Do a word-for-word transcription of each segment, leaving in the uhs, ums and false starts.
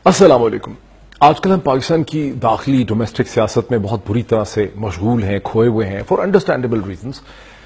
السلام علیکم. آج کل ہم پاکستان کی داخلی ڈومیسٹک سیاست میں بہت بری طرح سے مشغول ہیں، کھوئے ہوئے ہیں فار انڈرسٹینڈیبل ریزنس.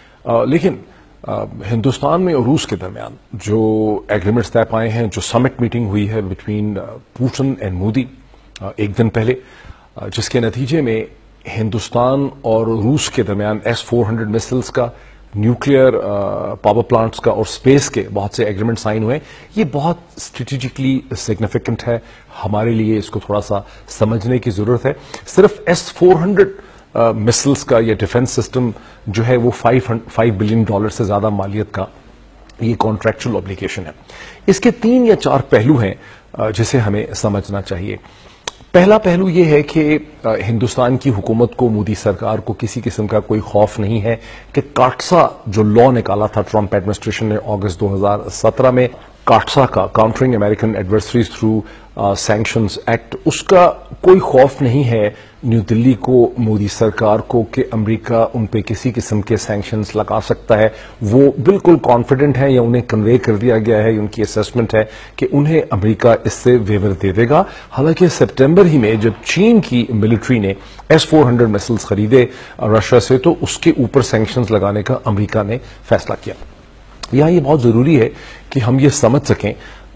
لیکن آ, ہندوستان میں اور روس کے درمیان جو ایگریمنٹس طے پائے ہیں، جو سمٹ میٹنگ ہوئی ہے بٹوین پوٹن اینڈ مودی ایک دن پہلے، جس کے نتیجے میں ہندوستان اور روس کے درمیان ایس فور ہنڈریڈ مسلس کا، نیوکلیئر پاور پلانٹس کا اور اسپیس کے بہت سے ایگریمنٹ سائن ہوئے. یہ بہت اسٹریٹجکلی سگنیفیکنٹ ہے. ہمارے لیے اس کو تھوڑا سا سمجھنے کی ضرورت ہے. صرف ایس فور ہنڈریڈ مسلس کا یہ ڈیفنس سسٹم جو ہے وہ فائیو بلین ڈالر سے زیادہ مالیت کا یہ کانٹریکچل اوبلیگیشن ہے. اس کے تین یا چار پہلو ہیں جسے ہمیں سمجھنا چاہیے. پہلا پہلو یہ ہے کہ ہندوستان کی حکومت کو، مودی سرکار کو کسی قسم کا کوئی خوف نہیں ہے کہ کاٹسا جو لا نکالا تھا ٹرمپ ایڈمنسٹریشن نے اگست دو ہزار سترہ میں، کاٹسا کا countering American adversaries through sanctions act, اس کا کوئی خوف نہیں ہے نیو دلی کو، مودی سرکار کو کہ امریکہ ان پہ کسی قسم کے سینکشنز لگا سکتا ہے. وہ بالکل کانفیڈنٹ ہیں، یا انہیں کنوے کر دیا گیا ہے، ان کی اسیسمنٹ ہے کہ انہیں امریکہ اس سے ویور دے دے گا. حالانکہ سپٹمبر ہی میں جب چین کی ملٹری نے ایس فور ہنڈریڈ مسلس خریدے رشیا سے، تو اس کے اوپر سینکشنز لگانے کا امریکہ نے فیصلہ کیا. یہاں یہ بہت ضروری ہے کہ ہم یہ سمجھ سکیں،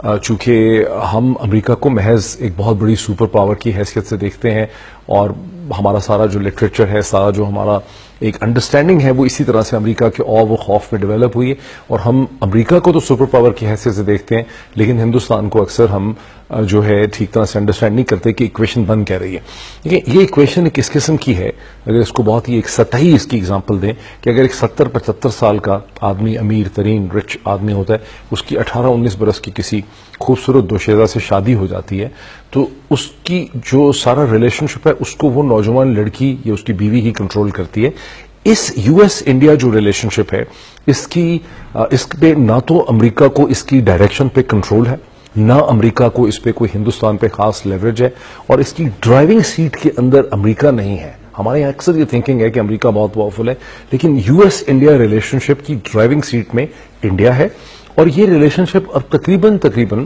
چونکہ ہم امریکہ کو محض ایک بہت بڑی سپر پاور کی حیثیت سے دیکھتے ہیں، اور ہمارا سارا جو لٹریچر ہے، سارا جو ہمارا ایک انڈرسٹینڈنگ ہے، وہ اسی طرح سے امریکہ کے اور وہ خوف میں ڈیولپ ہوئی ہے. اور ہم امریکہ کو تو سپر پاور کی حیثیت سے دیکھتے ہیں، لیکن ہندوستان کو اکثر ہم جو ہے ٹھیک طرح سے انڈرسٹینڈ نہیں کرتے کہ ایکویشن بن کہہ رہی ہے. یہ ایکویشن کس قسم کی ہے؟ اگر اس کو بہت ہی ایک سطحی اس کی اگزامپل دیں کہ اگر ایک ستر پچہتر سال کا آدمی، امیر ترین رچ آدمی ہوتا ہے، اس کی اٹھارہ انیس برس کی کسی خوبصورت دوشیزہ سے شادی ہو جاتی ہے، تو اس کی جو سارا ریلیشن شپ ہے اس کو وہ نوجوان لڑکی یا اس کی بیوی ہی کنٹرول کرتی ہے. اس یو ایس انڈیا جو ریلیشن شپ ہے، اس کی اس پہ نہ تو امریکہ کو اس کی ڈائریکشن پہ کنٹرول ہے، نہ امریکہ کو اس پہ کوئی ہندوستان پہ خاص لیوریج ہے، اور اس کی ڈرائیونگ سیٹ کے اندر امریکہ نہیں ہے. ہمارے یہاں اکثر یہ تھنکنگ ہے کہ امریکہ بہت پاورفل ہے، لیکن U S India relationship کی ڈرائیونگ سیٹ میں انڈیا ہے. اور یہ ریلیشن شپ اب تقریباً تقریباً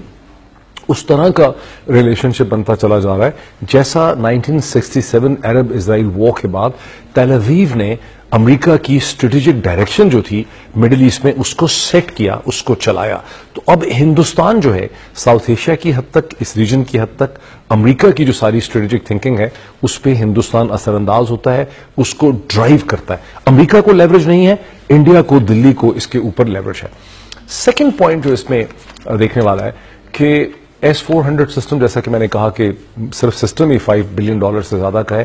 اس طرح کا ریلیشن شپ بنتا چلا جا رہا ہے جیسا nineteen sixty seven Arab Israel war کے بعد تیل اویو نے امریکہ کی اسٹریٹجک ڈائریکشن جو تھی مڈل ایسٹ میں، اس کو سیٹ کیا، اس کو چلایا. تو اب ہندوستان جو ہے ساؤتھ ایشیا کی حد تک، اس ریجن کی حد تک، امریکہ کی جو ساری اسٹریٹجک تھنکنگ ہے اس پہ ہندوستان اثر انداز ہوتا ہے، اس کو ڈرائیو کرتا ہے. امریکہ کو لیوریج نہیں ہے، انڈیا کو، دلی کو اس کے اوپر لیوریج ہے. سیکنڈ پوائنٹ جو اس میں دیکھنے والا ہے کہ ایس فور ہنڈریڈ سسٹم، جیسا کہ میں نے کہا کہ صرف سسٹم ہی فائیو بلین ڈالر سے زیادہ کا ہے،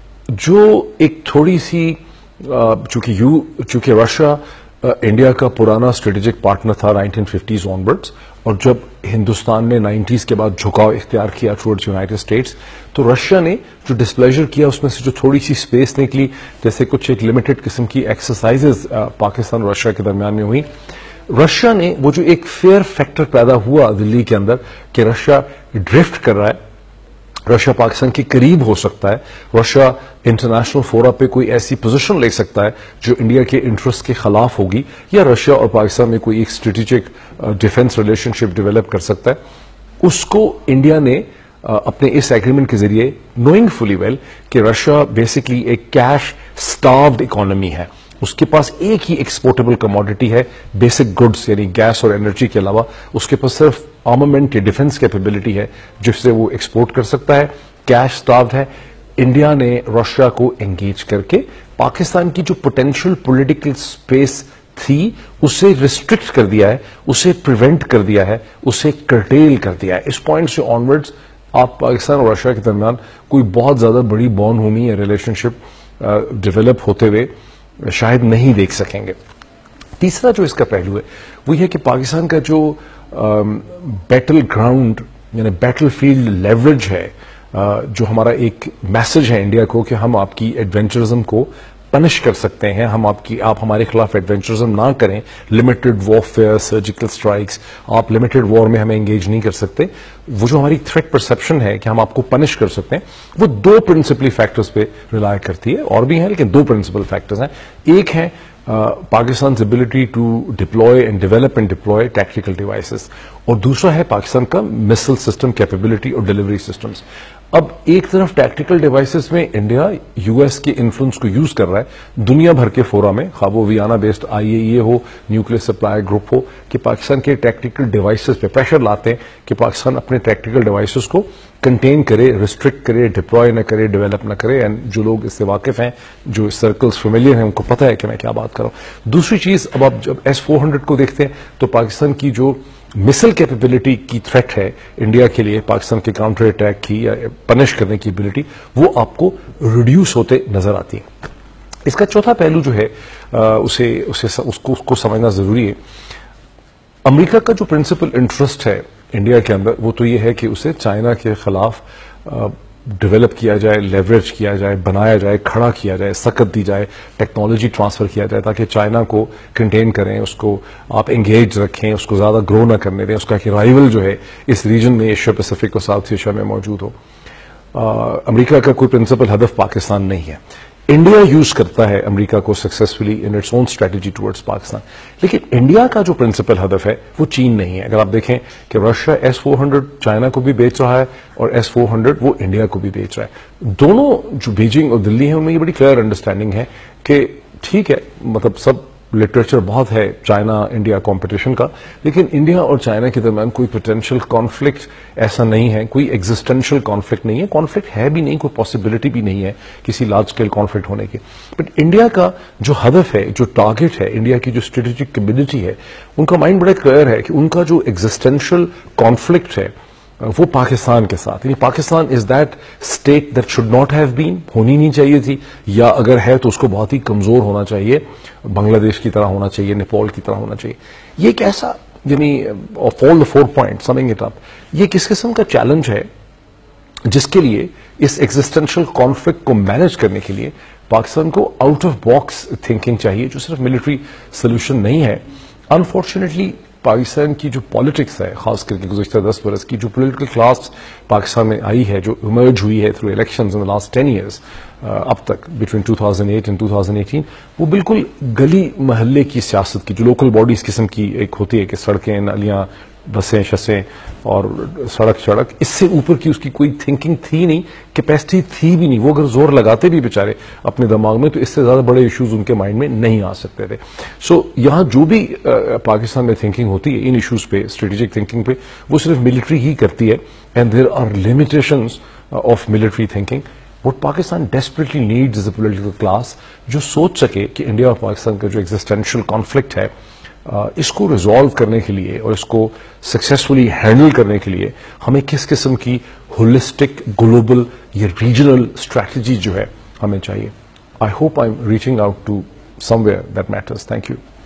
جو ایک تھوڑی سی چونکہ یو چونکہ رشیا انڈیا کا پرانا اسٹریٹجک پارٹنر تھا نائنٹین ففٹیز آنورڈز، اور جب ہندوستان نے نائنٹیز کے بعد جھکاؤ اختیار کیا ٹورڈز یونائٹڈ اسٹیٹس، تو رشیا نے جو ڈسپلیجر کیا اس میں سے جو تھوڑی سی اسپیس نکلی، جیسے کچھ ایک لمیٹڈ قسم کی ایکسرسائزز پاکستان اور رشیا کے درمیان میں ہوئی، رشیا نے وہ جو ایک فیئر فیکٹر پیدا ہوا دلی کے اندر کہ رشیا ڈرفٹ کر رہا ہے، رشیا پاکستان کے قریب ہو سکتا ہے، رشیا انٹرنیشنل فورا پہ کوئی ایسی پوزیشن لے سکتا ہے جو انڈیا کے انٹرسٹ کے خلاف ہوگی، یا رشیا اور پاکستان میں کوئی ایک strategic defence relationship develop کر سکتا ہے، اس کو انڈیا نے اپنے اس ایگریمنٹ کے ذریعے، نوئنگ فلی ویل کہ رشیا بیسکلی ایک کیش سٹاروڈ اکانومی ہے، اس کے پاس ایک ہی ایکسپورٹیبل کموڈٹی ہے، بیسک گڈز یعنی گیس اور انرجی کے علاوہ اس کے پاس صرف آرمامنٹ یا ڈیفنس کیپیبلٹی ہے جس سے وہ ایکسپورٹ کر سکتا ہے، کیش سٹاروڈ ہے. انڈیا نے رشیا کو انگیج کر کے پاکستان کی جو پوٹینشیل پولیٹیکل سپیس تھی اسے ریسٹرکٹ کر دیا ہے، اسے پریونٹ کر دیا ہے، اسے کرٹیل کر دیا ہے. اس پوائنٹ سے آنورڈز آپ پاکستان اور رشیا کے درمیان کوئی بہت زیادہ بڑی بانڈ ہومی یا ریلیشن شپ ڈیولپ ہوتے ہوئے شاید نہیں دیکھ سکیں گے. تیسرا جو اس کا پہلو ہے وہ یہ کہ پاکستان کا جو بیٹل گراؤنڈ یعنی بیٹل فیلڈ لیوریج ہے، جو ہمارا ایک میسج ہے انڈیا کو کہ ہم آپ کی ایڈونچرزم کو پنش کر سکتے ہیں، ہم آپ کی آپ ہمارے خلاف ایڈونچرزم نہ کریں، لمیٹڈ وارفیئر، سرجیکل سٹرائکس، آپ لمیٹڈ وار میں ہمیں انگیج نہیں کر سکتے. وہ جو ہماری تھریٹ پرسپشن ہے کہ ہم آپ کو پنش کر سکتے ہیں، وہ دو پرنسپلی فیکٹرز پہ ریلائی کرتی ہے، اور بھی ہیں لیکن دو پرنسپل فیکٹرز ہیں. ایک ہے پاکستان's ability to deploy and develop and deploy tactical devices. اور دوسرا ہے پاکستان کا مسل سسٹم کیپیبلٹی اور ڈیلیوری سسٹمز. اب ایک طرف ٹیکٹیکل ڈیوائسز میں انڈیا یو ایس کے انفلوئنس کو یوز کر رہا ہے دنیا بھر کے فورا میں, خواہ وہ Vienna based I A E A ہو, نیوکلیر سپلائی گروپ ہو, کہ پاکستان کے ٹیکٹیکل ڈیوائسز پہ پریشر لاتے ہیں کہ پاکستان اپنے ٹیکٹیکل ڈیوائسز کو کنٹین کرے, ریسٹرکٹ کرے, ڈپلوائے نہ کرے, ڈیولپ نہ کرے. اینڈ جو لوگ اس سے واقف ہیں, جو سرکلز فیملیئر ہیں, ان کو پتہ ہے کہ میں کیا بات کر رہا ہوں. دوسری چیز, اب آپ جب ایس فور ہنڈریڈ کو دیکھتے ہیں تو پاکستان کی جو مسل کیپیبلٹی کی تھریٹ ہے انڈیا کے لیے, پاکستان کے کاؤنٹر اٹیک کی یا پنش کرنے کی ابلٹی, وہ آپ کو ریڈیوس ہوتے نظر آتی ہے. اس کا چوتھا پہلو جو ہے اسے اسے اس کو, اس کو سمجھنا ضروری ہے. امریکہ کا جو پرنسپل انٹرسٹ ہے انڈیا کے اندر وہ تو یہ ہے کہ اسے چائنا کے خلاف ڈیولپ کیا جائے, لیوریج کیا جائے, بنایا جائے, کھڑا کیا جائے, سکت دی جائے, ٹیکنالوجی ٹرانسفر کیا جائے تاکہ چائنا کو کنٹین کریں, اس کو آپ انگیج رکھیں, اس کو زیادہ گرو نہ کرنے دیں, اس کا کہ رائیول جو ہے اس ریجن میں, ایشیا پیسیفک اور ساؤتھ ایشیا میں موجود ہو. امریکہ کا کوئی پرنسپل ہدف پاکستان نہیں ہے. انڈیا یوز کرتا ہے امریکہ کو successfully in its own strategy towards Pakistan, لیکن انڈیا کا جو پرنسپل ہدف ہے وہ چین نہیں ہے. اگر آپ دیکھیں کہ Russia S four hundred China کو بھی بیچ رہا ہے اور ایس فور ہنڈریڈ وہ انڈیا کو بھی بیچ رہا ہے. دونوں جو بیجنگ اور دلی ہیں ان میں یہ بڑی کلیئر انڈرسٹینڈنگ ہے کہ ٹھیک ہے, مطلب سب لٹریچر بہت ہے چائنا انڈیا کمپٹیشن کا, لیکن انڈیا اور چائنا کے درمیان کوئی پوٹینشیل کانفلکٹ ایسا نہیں ہے, کوئی ایگزسٹینشیل کانفلکٹ نہیں ہے, کانفلکٹ ہے بھی نہیں, کوئی پاسبلٹی بھی نہیں ہے کسی لارج اسکیل کانفلکٹ ہونے کی. بٹ انڈیا کا جو ہدف ہے, جو ٹارگٹ ہے, انڈیا کی جو اسٹریٹجک کمیونٹی ہے, ان کا مائنڈ بڑا کلیئر ہے کہ ان کا جو ایگزسٹینشیل کانفلکٹ ہے وہ پاکستان کے ساتھ, یعنی Pakistan is that state that should not have been, ہونی نہیں چاہیے تھی, یا اگر ہے تو اس کو بہت ہی کمزور ہونا چاہیے, بنگلہ دیش کی طرح ہونا چاہیے, نیپال کی طرح ہونا چاہیے. یہ ایک ایسا, یعنی of all the four point summing it up, یہ کس قسم کا چیلنج ہے جس کے لیے اس ایگزسٹینشیل کانفلکٹ کو مینج کرنے کے لیے پاکستان کو آؤٹ آف باکس تھنکنگ چاہیے, جو صرف ملٹری سولوشن نہیں ہے. انفارچونیٹلی پاکستان کی جو پالیٹکس ہے, خاص کر کے گزشتہ دس برس کی جو پولیٹیکل کلاس پاکستان میں آئی ہے, جو ایمرج ہوئی ہے through elections in last ten years اب تک between two thousand eight and two thousand eighteen, وہ بالکل گلی محلے کی سیاست کی, جو لوکل باڈیز قسم کی ایک ہوتی ہے کہ سڑکیں, نالیاں, بسیں, شسیں اور سڑک سڑک, اس سے اوپر کی اس کی کوئی تھنکنگ تھی نہیں, کیپیسٹی تھی بھی نہیں. وہ اگر زور لگاتے بھی بیچارے اپنے دماغ میں تو اس سے زیادہ بڑے ایشوز ان کے مائنڈ میں نہیں آ سکتے تھے. سو یہاں جو بھی پاکستان میں تھنکنگ ہوتی ہے ان ایشوز پہ, اسٹریٹجک تھنکنگ پہ, وہ صرف ملٹری ہی کرتی ہے. And there are limitations of military thinking. What Pakistan desperately needs is a political class جو سوچ سکے کہ انڈیا اور پاکستان کا جو ایگزسٹینشیل کانفلکٹ ہے اس کو ریزالو کرنے کے لیے اور اس کو سکسیسفلی ہینڈل کرنے کے لیے ہمیں کس قسم کی ہولسٹک گلوبل یا ریجنل اسٹریٹجی جو ہے ہمیں چاہیے. I hope I am reaching out to somewhere that matters. Thank you.